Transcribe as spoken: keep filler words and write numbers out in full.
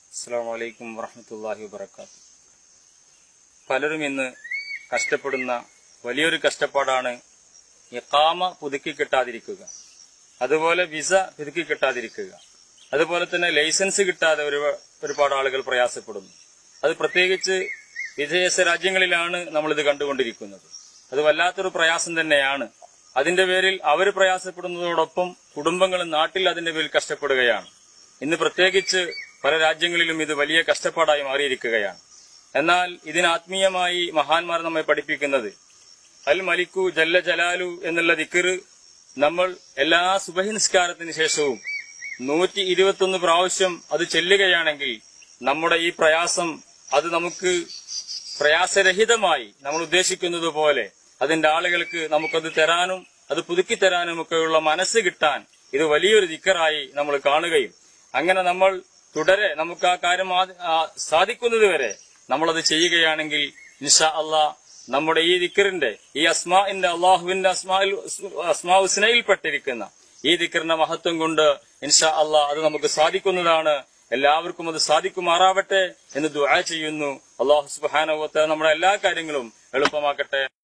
അസ്സലാമു അലൈക്കും വറഹ്മത്തുള്ളാഹി വബറകാതുഹു. പലരും ഇന്ന് കഷ്ടപ്പെടുന്ന വലിയൊരു കഷ്ടപ്പാടാണ് ഇഖാമ പുതുക്കി കിട്ടാതിരിക്കുക, അതുപോലെ വിസ പുതുക്കി കിട്ടാതിരിക്കുക, അതുപോലെ തന്നെ ലൈസൻസ് കിട്ടാതെ ഒരു ഒരുപാട് ആളുകൾ പ്രയാസപ്പെടുന്നു. അത് പ്രത്യേകിച്ച് വിദേശ രാജ്യങ്ങളിലാണ് നമ്മളിത് കണ്ടുകൊണ്ടിരിക്കുന്നത്. അത് വല്ലാത്തൊരു പ്രയാസം തന്നെയാണ്. അതിന്റെ പേരിൽ അവർ പ്രയാസപ്പെടുന്നതോടൊപ്പം കുടുംബങ്ങളും നാട്ടിൽ അതിന്റെ പേരിൽ കഷ്ടപ്പെടുകയാണ്. ഇന്ന് പ്രത്യേകിച്ച് പല രാജ്യങ്ങളിലും ഇത് വലിയ കഷ്ടപ്പാടായി മാറിയിരിക്കുകയാണ്. എന്നാൽ ഇതിന് ആത്മീയമായി മഹാന്മാർ നമ്മെ പഠിപ്പിക്കുന്നത് അൽ മലിക്കു ജല്ല ജലാലു എന്നുള്ള ദിക്റ് നമ്മൾ എല്ലാ സുബഹി നിസ്കാരത്തിന് ശേഷവും നൂറ്റി ഇരുപത്തൊന്ന് പ്രാവശ്യം അത് ചെല്ലുകയാണെങ്കിൽ നമ്മുടെ ഈ പ്രയാസം അത് നമുക്ക് പ്രയാസരഹിതമായി നമ്മൾ ഉദ്ദേശിക്കുന്നത് പോലെ അതിന്റെ ആളുകൾക്ക് നമുക്കത് തരാനും അത് പുതുക്കി തരാനും ഒക്കെയുള്ള മനസ്സ് കിട്ടാൻ ഇത് വലിയൊരു ദിക്റായി നമ്മൾ കാണുകയും അങ്ങനെ നമ്മൾ തുടരെ നമുക്ക് ആ കാര്യം സാധിക്കുന്നത് വരെ നമ്മളത് ചെയ്യുകയാണെങ്കിൽ ഇൻഷാ അല്ലാഹ് നമ്മുടെ ഈ ദിക്റിന്റെ ഈ അസ്മാഇന്റെ അള്ളാഹുവിന്റെ അസ്മാഇൽ അസ്മാ ഹുസ്നയിൽപ്പെട്ടിരിക്കുന്ന ഈ ദിക്റിന്റെ മഹത്വം കൊണ്ട് ഇൻഷാ അല്ലാഹ് അത് നമുക്ക് സാധിക്കുന്നതാണ്. എല്ലാവർക്കും അത് സാധിക്കുമാറാവട്ടെ എന്ന് ദുആ ചെയ്യുന്നു. അല്ലാഹു സുബ്ഹാനഹു വ തആല നമ്മുടെ എല്ലാ കാര്യങ്ങളും എളുപ്പമാക്കട്ടെ.